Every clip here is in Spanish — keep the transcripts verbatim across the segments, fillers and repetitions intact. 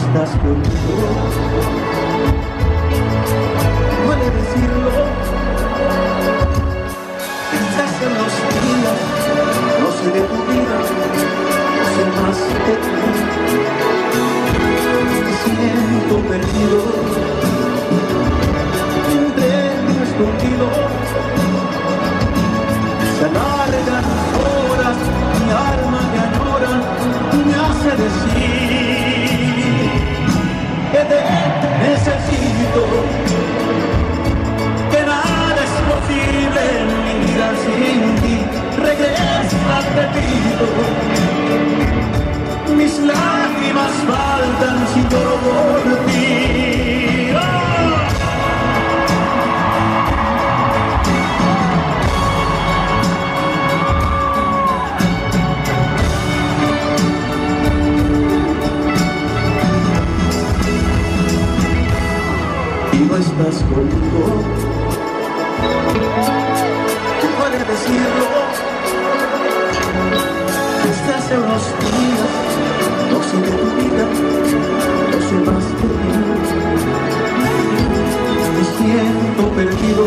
estás conmigo. Duele decirlo, estás en los días, no sé de tu vida, no sé más de ti. Me siento perdido, entre escondido. Se alargan horas, mi alma me añora y me hace decir que te necesito, que nada es posible en mi vida sin ti. Regresa, te pido, mis lágrimas faltan si lloro por ti. No estás conmigo, ¿qué puedes decirlo? Estás en los días, no sé de tu vida, no sé más de ti. Me siento perdido,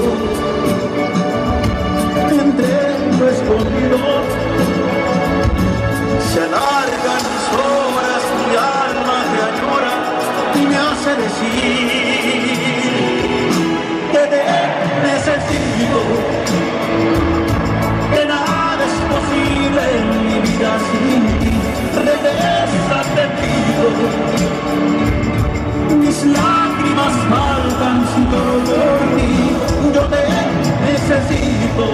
entre lo escondido. Se alargan mis horas, mi alma me añora y me hace decir que te necesito, que nada es posible en mi vida sin ti. Regresa, te pido, mis lágrimas faltan si lloro por ti. Yo te necesito.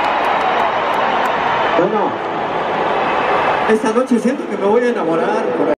Bueno, esta noche siento que me voy a enamorar.